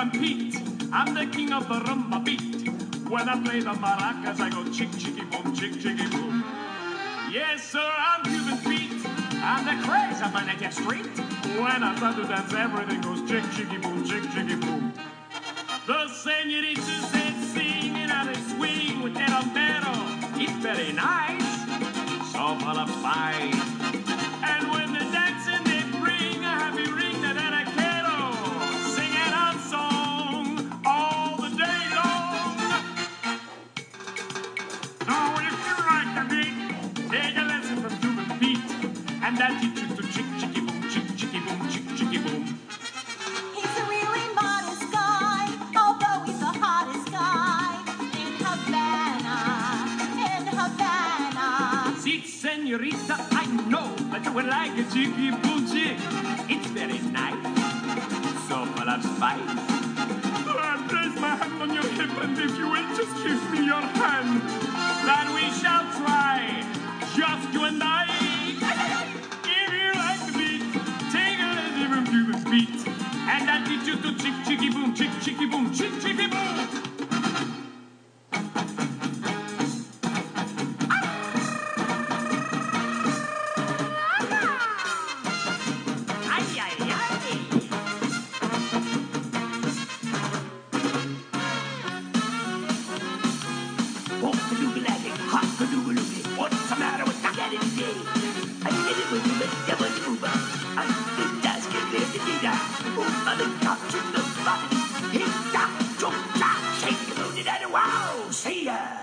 I'm Pete. I'm the king of the rumba beat. When I play the maracas, I go chick, chicky, boom, chick, chicky, boom. Yes, sir, I'm Cuban Pete. I'm the craze of my native street. When I start to dance, everything goes chick, chicky, boom, chick, chicky, boom. The senoritas, they sing and they swing with their sombrero. It's very nice, so full of spice. And when they're dancing, they bring a happy ring that I quiero. Singing a song all the day long. So if you like the beat, take a lesson from Cuban Pete, and that teach you to chick, chicky, boom, chick, chicky, boom, chick, chicky, boom. He's a really modest guy, although he's the hottest guy in Havana, in Havana. See, senorita, I know that you would like a chicky boom chick. It's very nice, so full of spice. I'll place my hand on your hip, and if you will just give me your hand, then we shall try, just you and I. If you like the beat, take a lesson from Cuban Pete, and I'll teach you to chick, chicky, boom, chick, chicky, boom, chick, chicky, boom. What's the matter with that today? I did it with you, double Uber. I did just get there to do that. Over the top to the bottom. Hit that, jump, shake, loaded, and wow, see ya.